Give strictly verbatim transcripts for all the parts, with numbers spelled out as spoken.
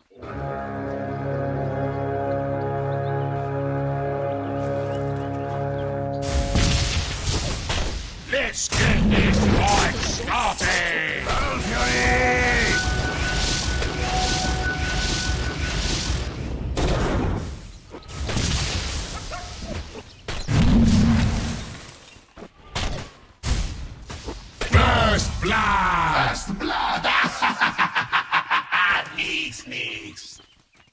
Let's get this fight started! Battle Fury! First blood! First blood! Neeks, neeks!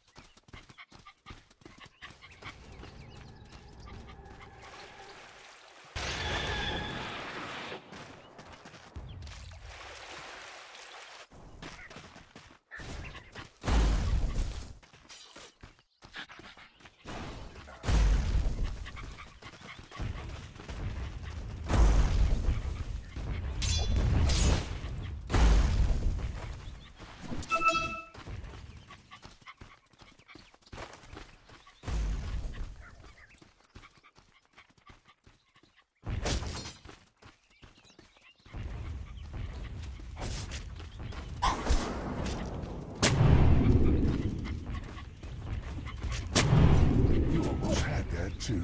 Too.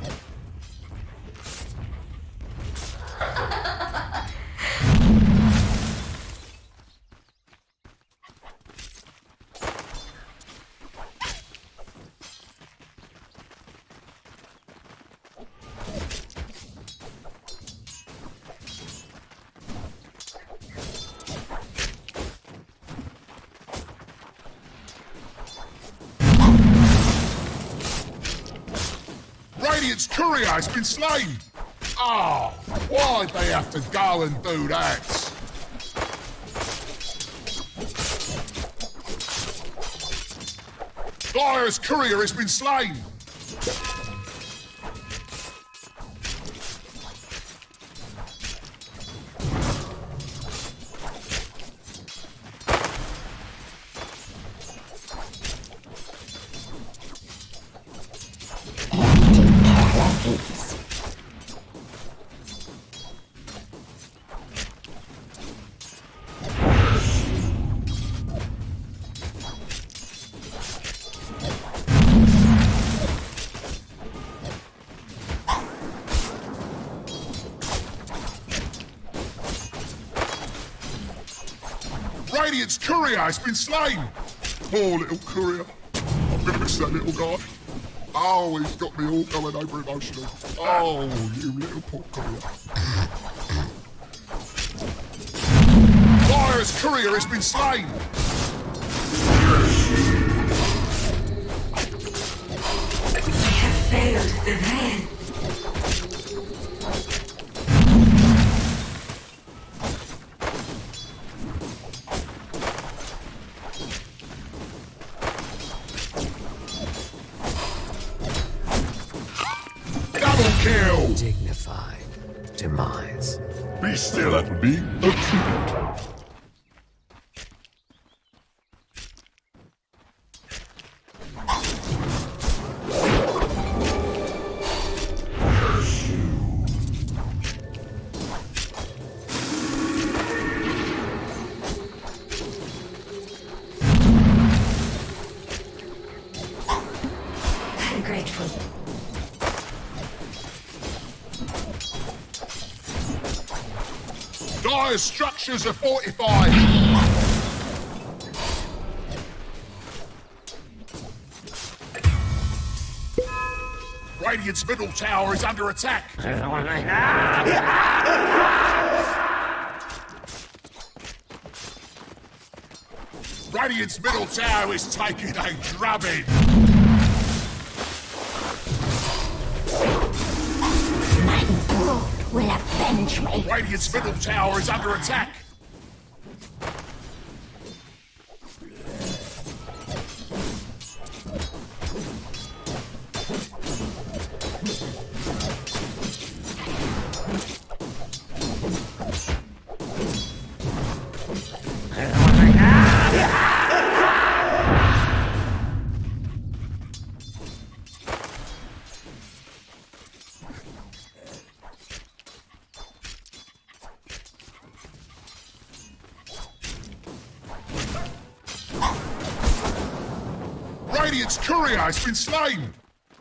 Radiant's courier has been slain! Oh, why'd they have to go and do that? Dire's courier has been slain! Radiant's courier has been slain! Poor little courier. I'm gonna miss that little guy. Oh, he's got me all going over emotional. Oh, you little poor courier. Dire's courier has been slain! We have failed the man. Kill! Dignified demise. Be still and be acute. I'm grateful. Dire's structures are fortified. Radiant's middle tower is under attack. Radiant's middle tower is taking a drubbing. My brood will avenge me. Radiant's middle tower is under attack. Radiant's courier has been slain!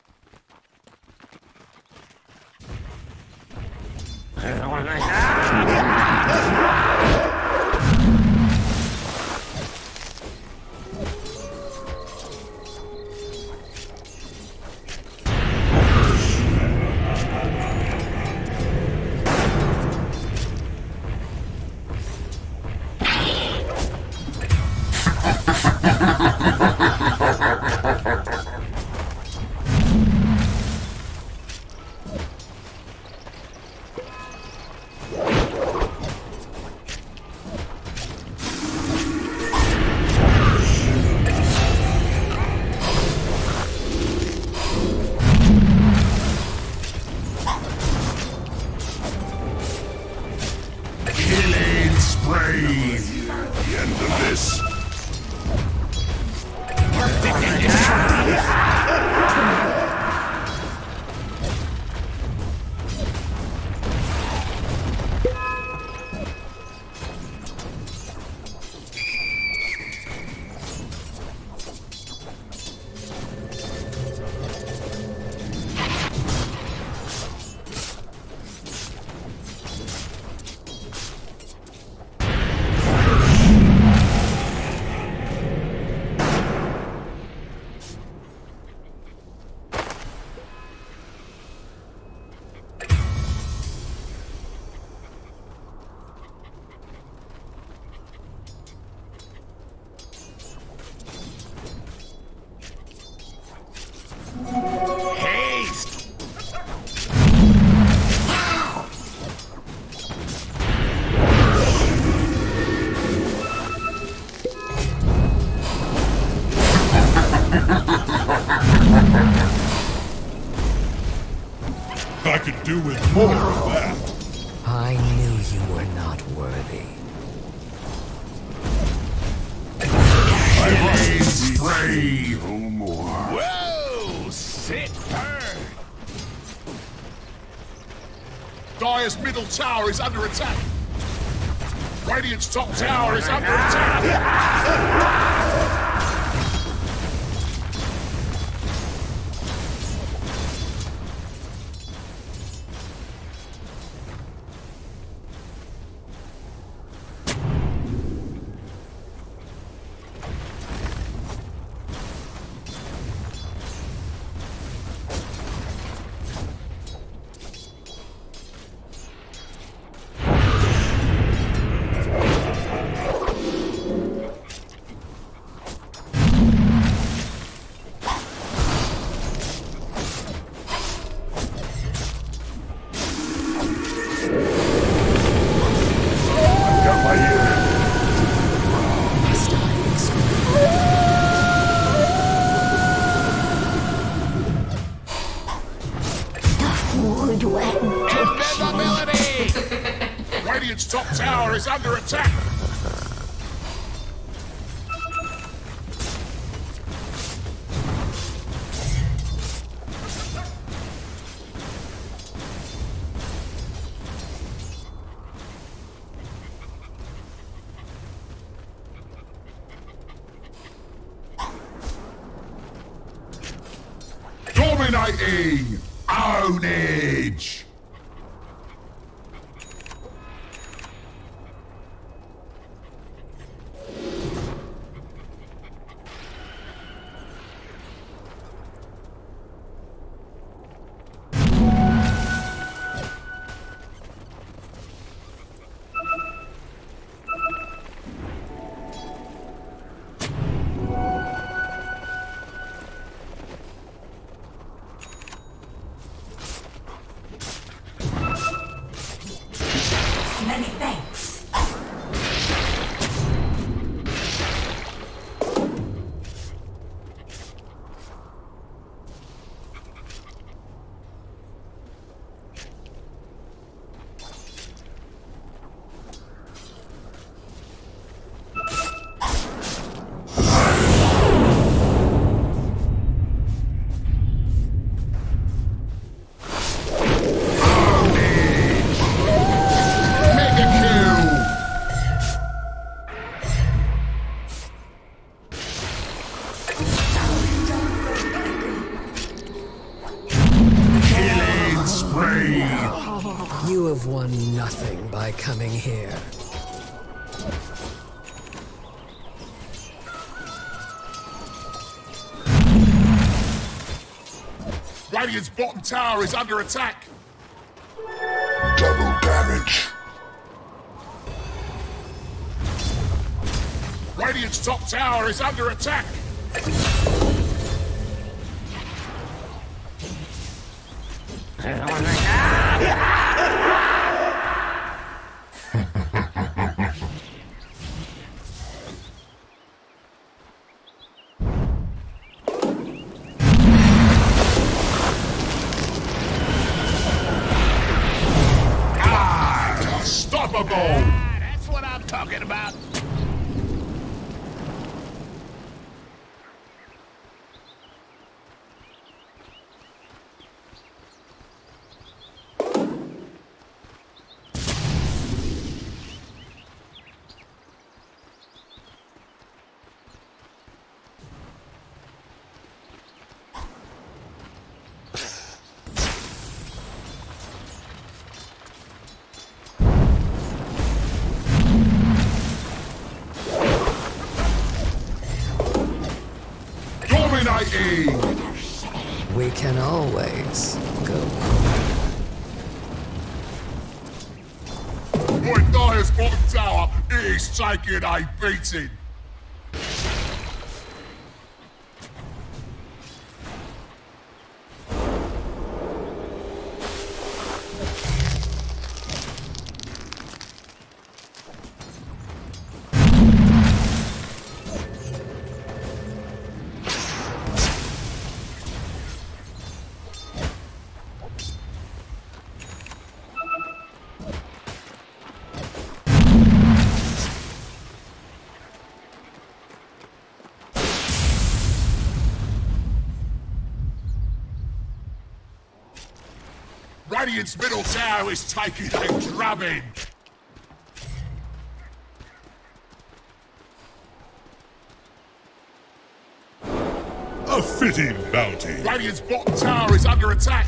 I could do with more of that. I knew you were not worthy. I must spray no more. Whoa! Sick burn! Dire's middle tower is under attack. Radiant's top tower is under attack. Radiant's top tower is under attack! Dominating! Ownage! Many thanks. Mega kill! You have won nothing by coming here. Radiant's bottom tower is under attack. Double damage. Radiant's top tower is under attack. Unstoppable! Ah, that's what I'm talking about. We can always go. My Dire's bottom tower is taking a beating. Radiant's middle tower is taking a drubbing. A fitting bounty. Radiant's bottom tower is under attack.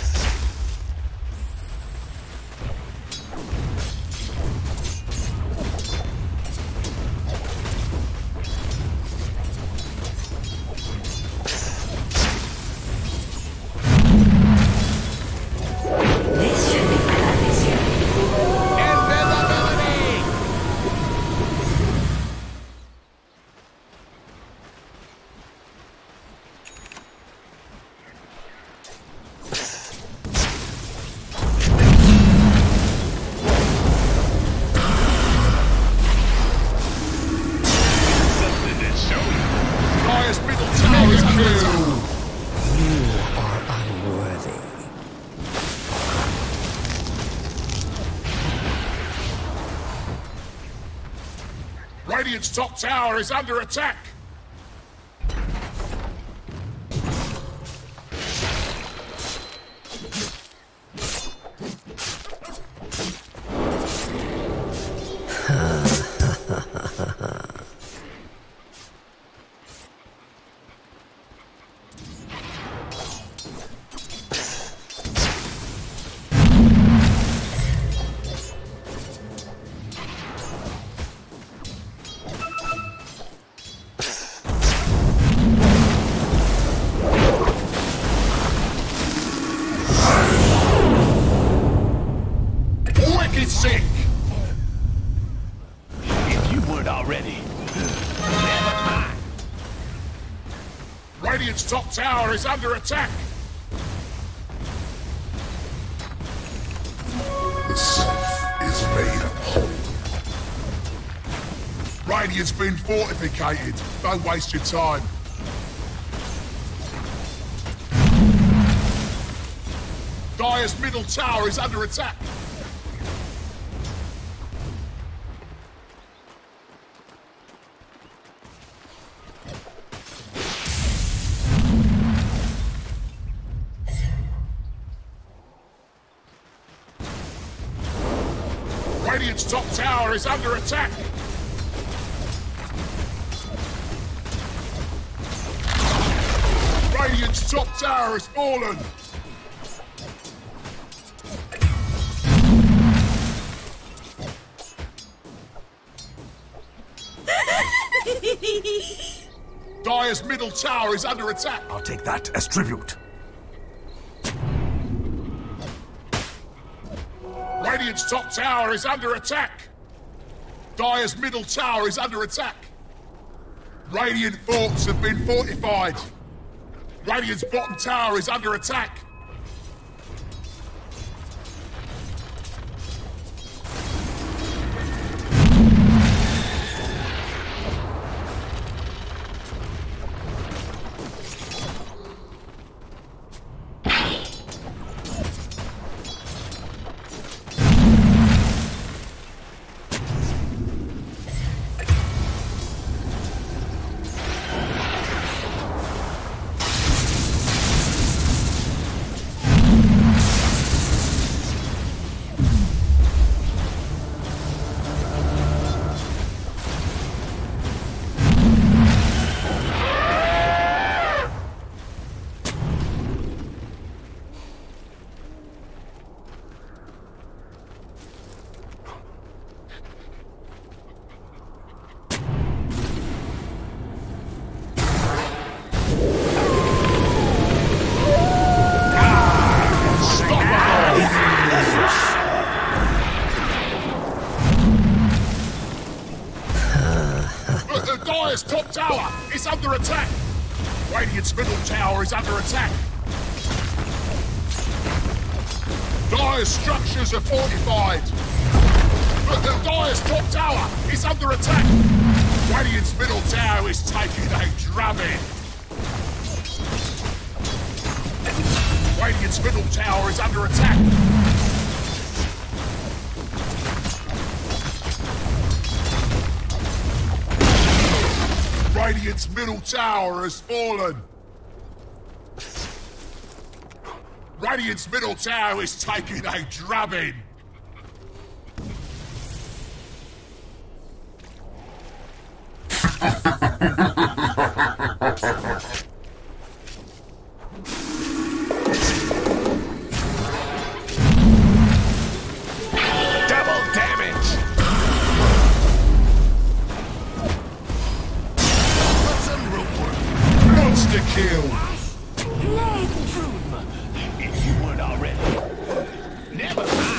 Radiant's top tower is under attack. If you weren't already, never mind. Radiant's top tower is under attack. The self is made whole. Radiant's been fortificated. Don't waste your time. Dire's middle tower is under attack. Radiant's top tower is under attack. Radiant's top tower has fallen. Dire's middle tower is under attack. I'll take that as tribute. Radiant's top tower is under attack. Dire's middle tower is under attack. Radiant forts have been fortified. Radiant's bottom tower is under attack. Top tower is under attack. Radiant's middle tower is under attack. Dire's structures are fortified. But the Dire's top tower is under attack. Radiant's middle tower is taking a drubbing. Radiant's middle tower is under attack. Radiant's middle tower has fallen. Radiant's middle tower is taking a drubbing. Double damage. Monster kill! If you weren't already. Never mind.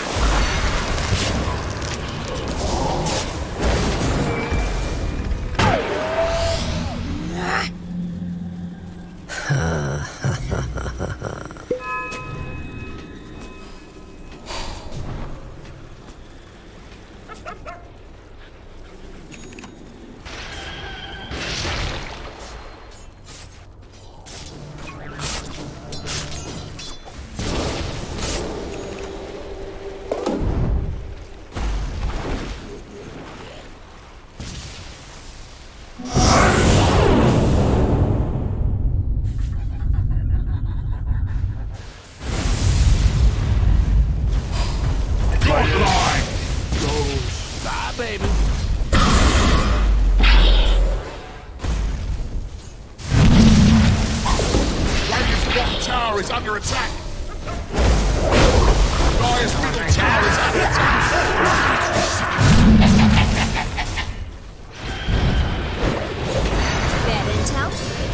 Baby. Radiant's bottom tower is under attack. Dire's middle tower is under attack. Bad intel?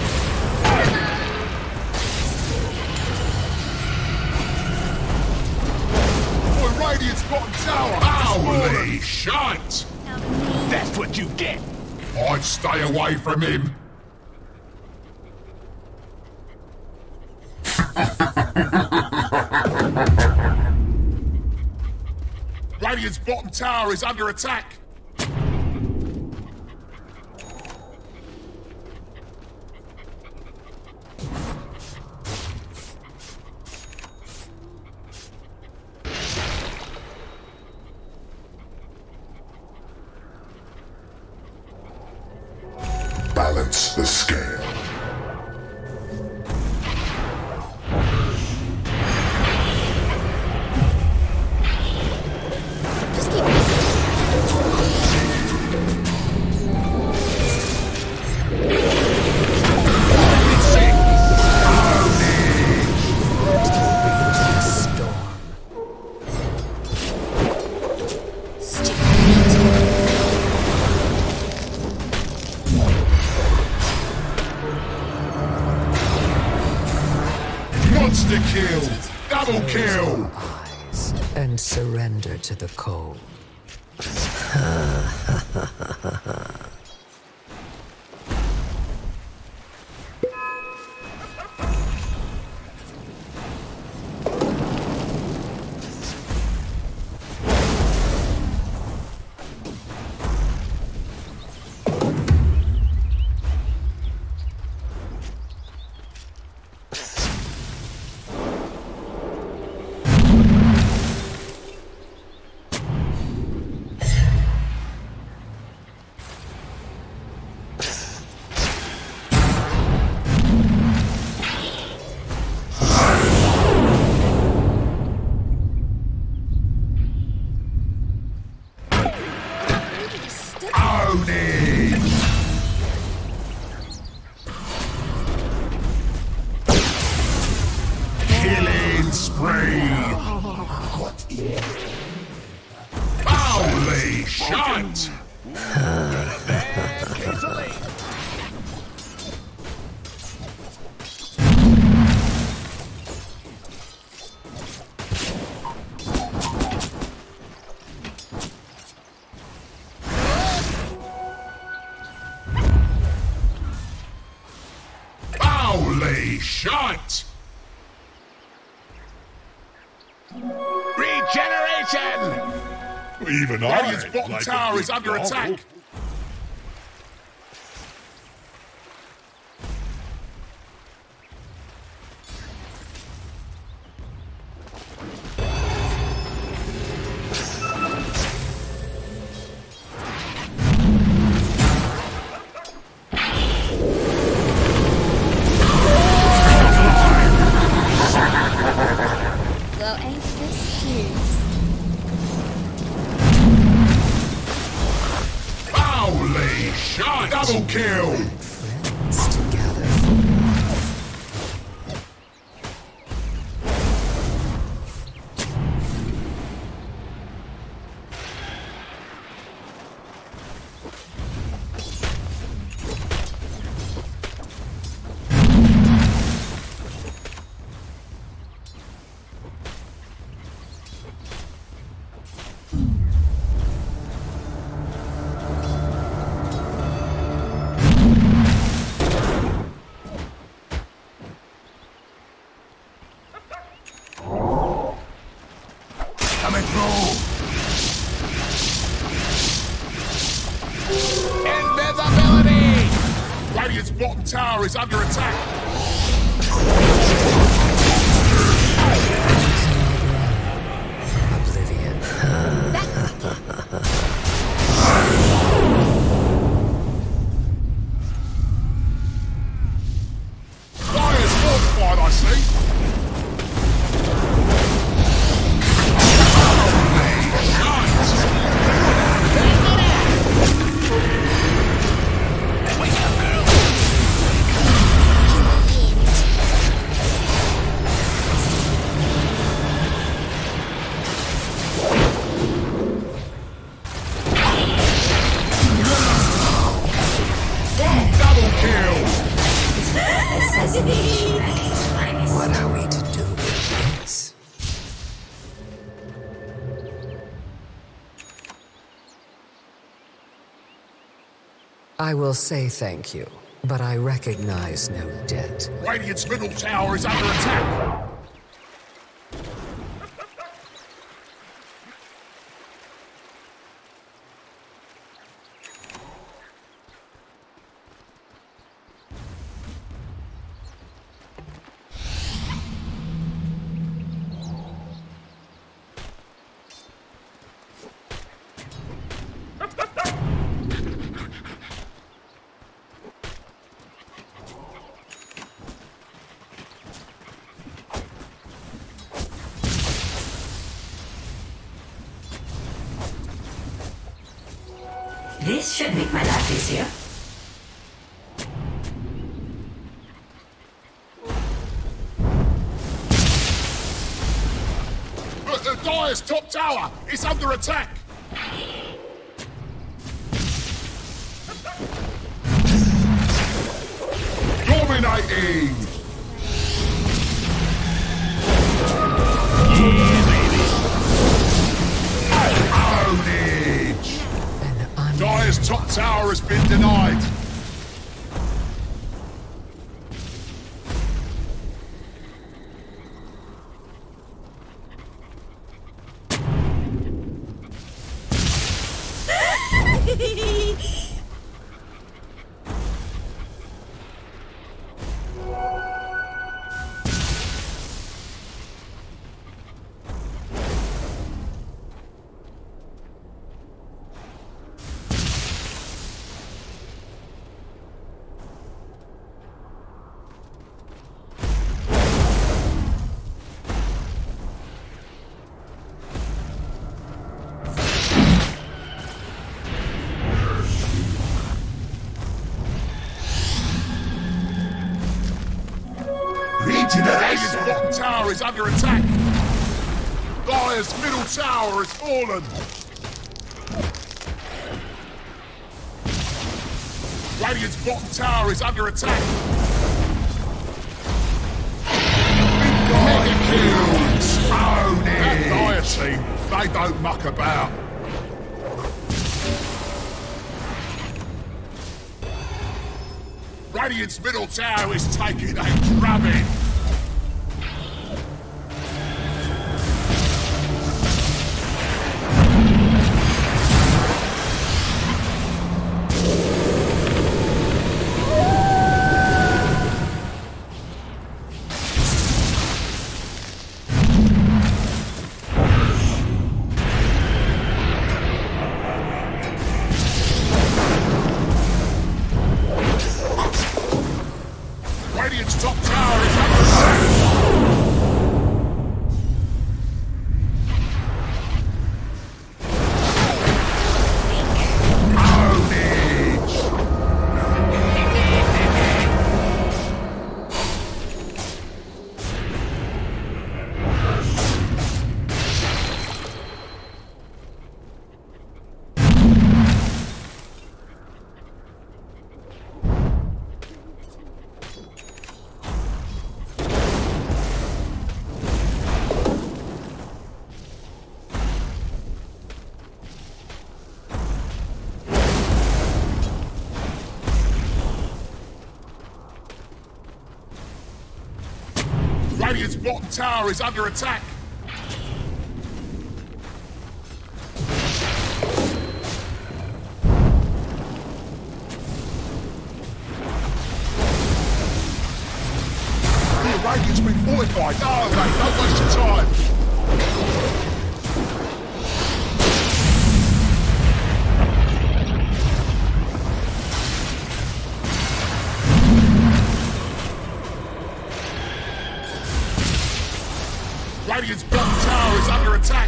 Boy, Radiant's bottom tower. Holy shite! That's what you get. I'd stay away from him. Radiant's bottom tower is under attack. Balance the scale. Just keep it. and surrender to the cold. Holy shit! Holy shit! Regeneration! Even Radiant's bottom like tower a is big under gobble. attack. Well, ain't this cute? Holy shit! Double kill! Friends together for life. Coming through! Invisibility! Radiant's bottom tower is under attack. Oblivion. Fire's fortified, I see. Double kill! What are we to do with this? I will say thank you, but I recognize no debt. Radiant's middle tower is under attack. This should make my life easier. But the Dire's top tower is under attack. Dominating! Yeah, baby! has been denied. Radiant's bottom tower is under attack. Dire's middle tower has fallen. Radiant's bottom tower is under attack. Mega kill! Sony! That Dire team, they don't muck about. Radiant's middle tower is taking a drubbing. Radiant's top tower is under attack. Radiant's bottom tower is under attack. The Radiant's been fortified. No, mate, don't waste your time. Radiant's bottom tower is under attack.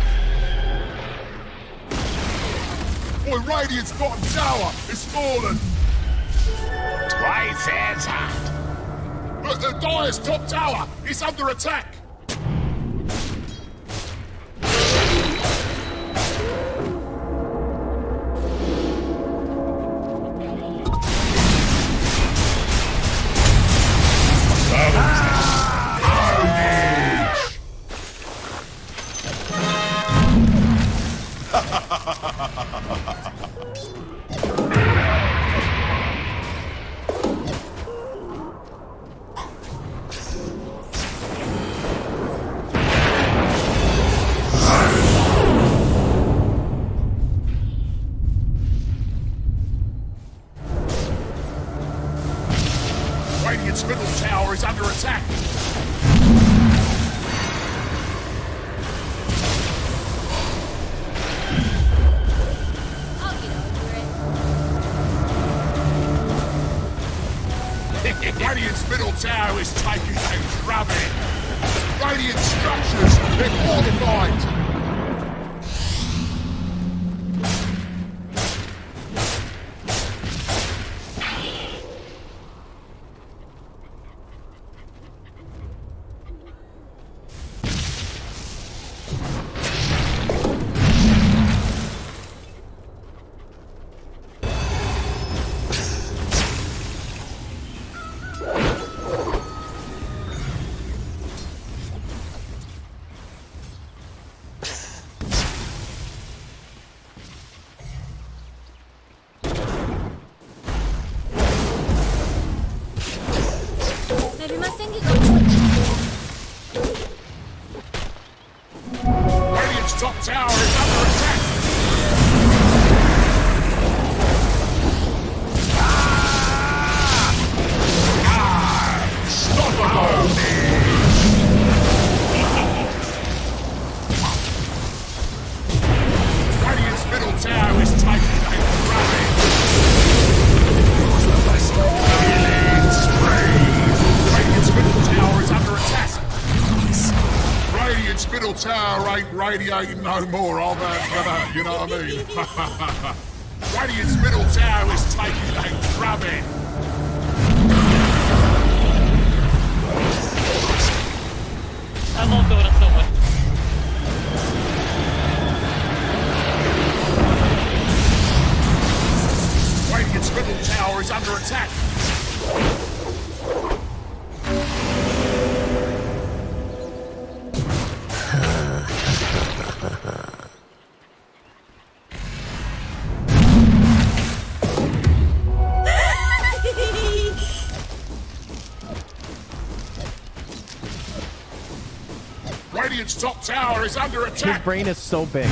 Boy, Radiant's bottom tower is fallen. Twice as hot. But the Dire's top tower is under attack. Radiant's middle tower is under attack. I'll get over it. tower is under attack! Radiant's middle tower is taking a rabbit. Killing spree. Radiant's middle tower is under attack. Radiant's middle tower ain't radiating no more, all that for that, you know what I mean? Radiant's middle tower is taking a rabbit. I'm on Dota so much. Radiant's middle tower is under attack. Radiant's top tower is under attack. His brain is so big.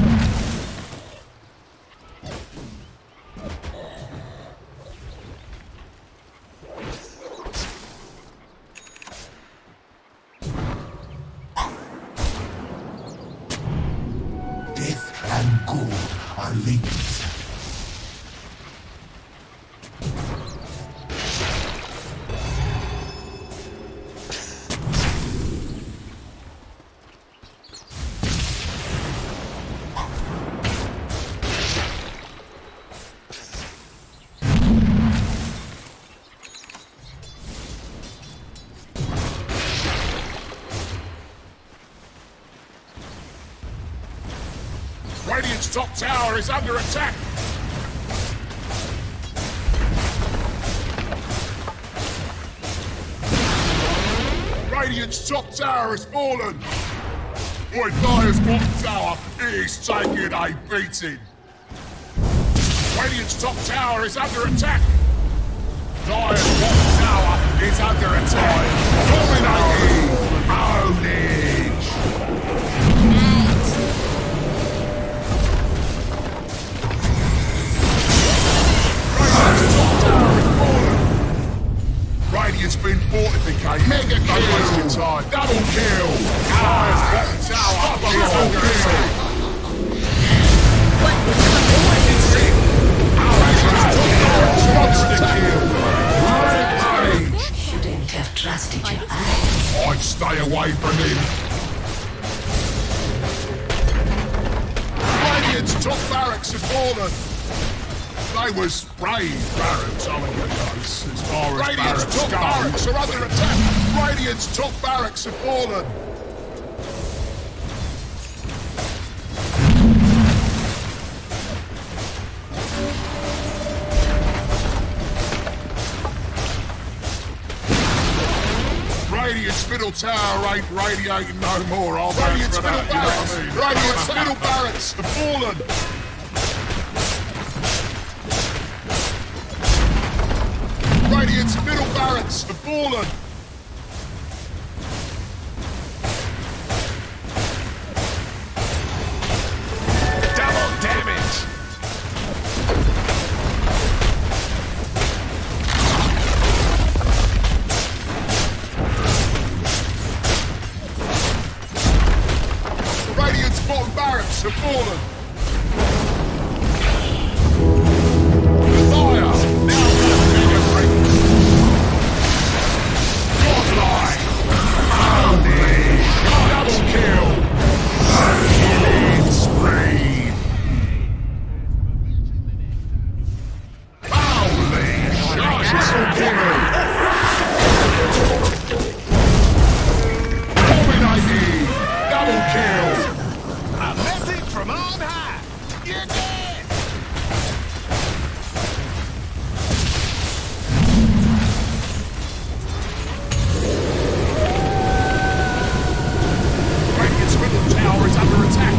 Death and good are linked. Radiant's top tower is under attack. Radiant's top tower has fallen. Boy, Dire's bottom tower is taking a beating. Radiant's top tower is under attack. Dire's bottom tower is under attack. Dominating. Ownage. Radiant's been fortificated. Mega kill. Don't waste your time. Double kill. Dire's bottom tower is under attack. Monster kill. Shouldn't have trusted your eyes. I'd stay away from him. Radiant's top barracks have fallen. They was brave barracks, I mean, as far as Radiant's top go. barracks are under attack. Radiant's top barracks have fallen. Radiant's middle tower ain't radiating no more. I'll Radiant's middle that, barracks. You know what I mean? Radiant's middle barracks have fallen. Radiant's middle barracks have fallen. Double damage. Radiant's bottom barracks have fallen. The fire now mega break. Godlike. Double kill. Killing spree. Holy triple kill. Dominating. Double kill. A message from on high. You're dead. Radiant's middle tower is under attack.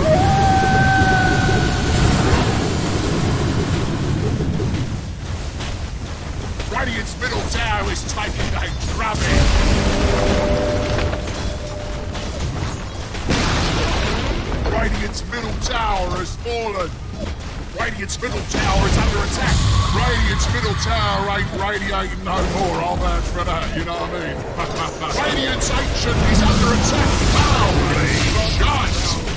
Radiant's middle tower is taking a drubbing. Radiant's Radiant's middle tower has fallen. Radiant's middle tower is under attack. Radiant's middle tower ain't radiating no more. I'll vouch for that, you know what I mean? Radiant's ancient is under attack. Holy shit!